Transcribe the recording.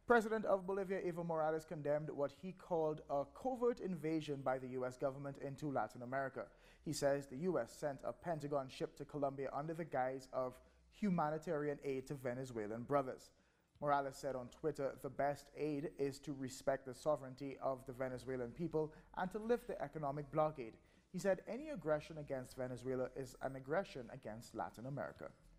President of Bolivia, Evo Morales, condemned what he called a covert invasion by the U.S. government into Latin America. He says the U.S. sent a Pentagon ship to Colombia under the guise of humanitarian aid to Venezuelan brothers. Morales said on Twitter, the best aid is to respect the sovereignty of the Venezuelan people and to lift the economic blockade. He said any aggression against Venezuela is an aggression against Latin America.